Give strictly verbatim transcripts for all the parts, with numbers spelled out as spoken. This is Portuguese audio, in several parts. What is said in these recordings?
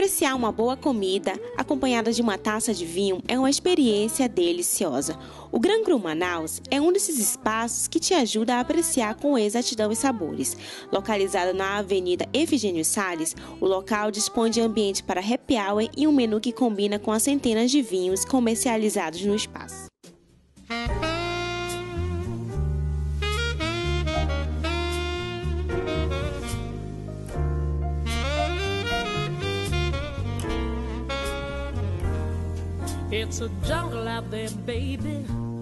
Apreciar uma boa comida acompanhada de uma taça de vinho é uma experiência deliciosa. O Gran Cru Manaus é um desses espaços que te ajuda a apreciar com exatidão os sabores. Localizado na Avenida Efigênio Salles, o local dispõe de ambiente para happy hour e um menu que combina com as centenas de vinhos comercializados no espaço. It's a jungle out there, baby.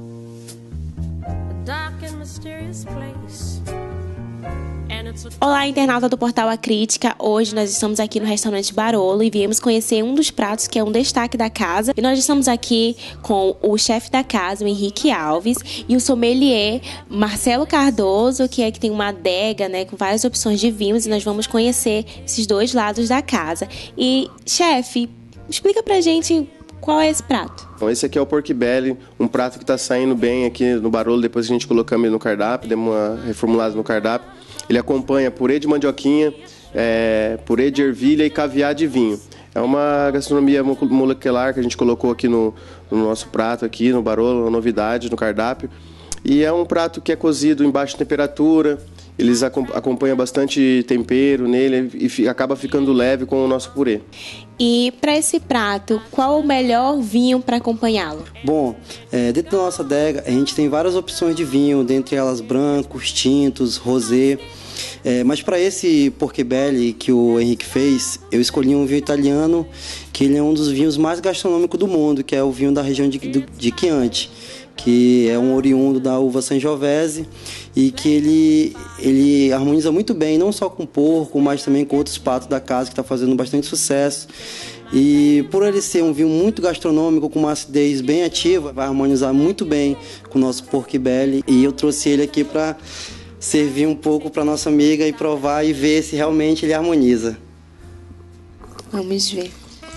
A dark and mysterious place. And it's a... Olá, internauta do Portal A Crítica. Hoje nós estamos aqui no restaurante Barolo e viemos conhecer um dos pratos que é um destaque da casa. E nós estamos aqui com o chefe da casa, o Henrique Alves, e o sommelier Marcelo Cardoso, que é que tem uma adega, né, com várias opções de vinhos, e nós vamos conhecer esses dois lados da casa. E, chefe, explica pra gente qual é esse prato. Bom, esse aqui é o pork belly, um prato que está saindo bem aqui no Barolo, depois a gente colocamos ele no cardápio, demos uma reformulada no cardápio. Ele acompanha purê de mandioquinha, é, purê de ervilha e caviar de vinho. É uma gastronomia molecular que a gente colocou aqui no, no nosso prato, aqui no Barolo, uma novidade no cardápio. E é um prato que é cozido em baixa temperatura, eles acompanham bastante tempero nele e acaba ficando leve com o nosso purê. E para esse prato, qual o melhor vinho para acompanhá-lo? Bom, é, dentro da nossa adega a gente tem várias opções de vinho, dentre elas brancos, tintos, rosé. É, mas para esse pork belly que o Henrique fez, eu escolhi um vinho italiano, que ele é um dos vinhos mais gastronômicos do mundo, que é o vinho da região de, de Chianti, que é um oriundo da uva Sangiovese e que ele, ele harmoniza muito bem, não só com porco, mas também com outros pratos da casa, que está fazendo bastante sucesso. E por ele ser um vinho muito gastronômico, com uma acidez bem ativa, vai harmonizar muito bem com o nosso pork belly. E eu trouxe ele aqui para servir um pouco para nossa amiga e provar e ver se realmente ele harmoniza. Vamos ver.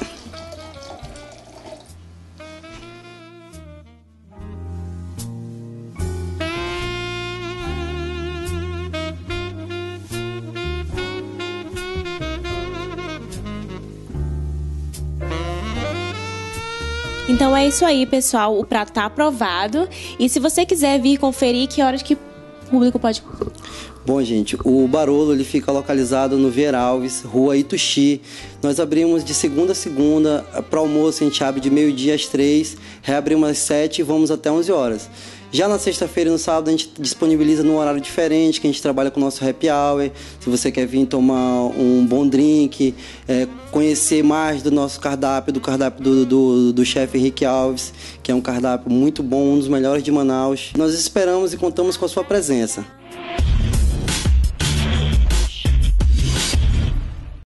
Então é isso aí, pessoal. O prato tá aprovado. E se você quiser vir conferir, que horas que o público pode... Bom, gente, o Barolo ele fica localizado no Vieira Alves, Rua Ituxi. Nós abrimos de segunda a segunda. Para almoço a gente abre de meio-dia às três, reabrimos às sete e vamos até onze horas. Já na sexta-feira e no sábado a gente disponibiliza num horário diferente, que a gente trabalha com o nosso happy hour. Se você quer vir tomar um bom drink, é, conhecer mais do nosso cardápio, do cardápio do, do, do chefe Henrique Alves, que é um cardápio muito bom, um dos melhores de Manaus. Nós esperamos e contamos com a sua presença.